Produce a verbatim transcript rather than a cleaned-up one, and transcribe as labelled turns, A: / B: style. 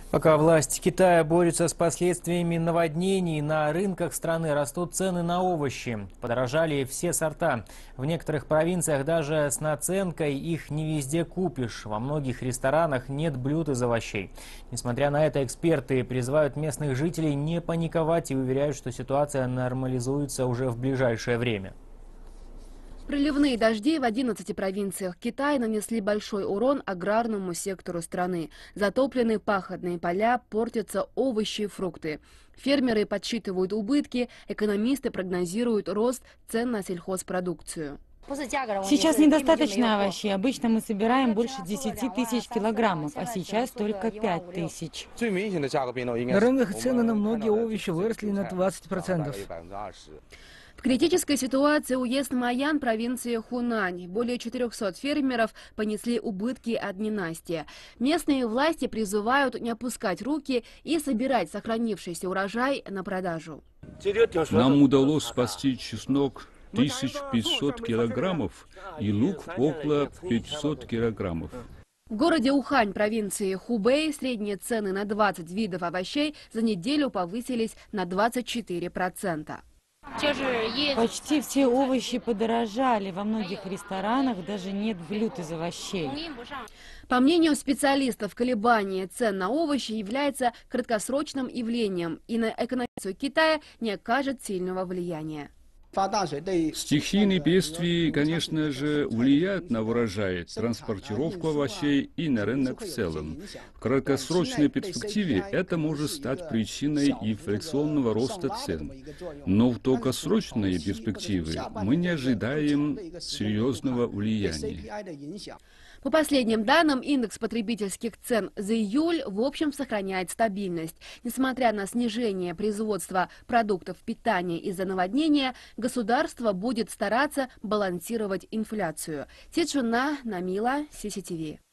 A: Пока власти Китая борются с последствиями наводнений, на рынках страны растут цены на овощи. Подорожали все сорта. В некоторых провинциях даже с наценкой их не везде купишь. Во многих ресторанах нет блюд из овощей. Несмотря на это, эксперты призывают местных жителей не паниковать и уверяют, что ситуация нормализуется уже в ближайшее время.
B: Проливные дожди в одиннадцати провинциях Китая нанесли большой урон аграрному сектору страны. Затоплены пахотные поля, портятся овощи и фрукты. Фермеры подсчитывают убытки, экономисты прогнозируют рост цен на сельхозпродукцию.
C: Сейчас недостаточно овощей. Обычно мы собираем больше десяти тысяч килограммов, а сейчас только пять тысяч.
D: На рынках цены на многие овощи выросли на двадцать процентов.
B: В критической ситуации уезд Майян провинции Хунань. Более четырёхсот фермеров понесли убытки от ненастья. Местные власти призывают не опускать руки и собирать сохранившийся урожай на продажу.
E: Нам удалось спасти чеснок тысяча пятьсот килограммов и лук около пятисот килограммов.
B: В городе Ухань провинции Хубэй средние цены на двадцать видов овощей за неделю повысились на двадцать четыре процента.
C: Почти все овощи подорожали. Во многих ресторанах даже нет блюд из овощей.
B: По мнению специалистов, колебание цен на овощи является краткосрочным явлением и на экономику Китая не окажет сильного влияния.
E: Стихийные бедствия, конечно же, влияют на урожай, транспортировку овощей и на рынок в целом. В краткосрочной перспективе это может стать причиной инфляционного роста цен. Но в долгосрочной перспективе мы не ожидаем серьезного влияния.
B: По последним данным, индекс потребительских цен за июль в общем сохраняет стабильность. Несмотря на снижение производства продуктов питания из-за наводнения, государство будет стараться балансировать инфляцию. Тиджуна Намила, Си Си Ти Ви.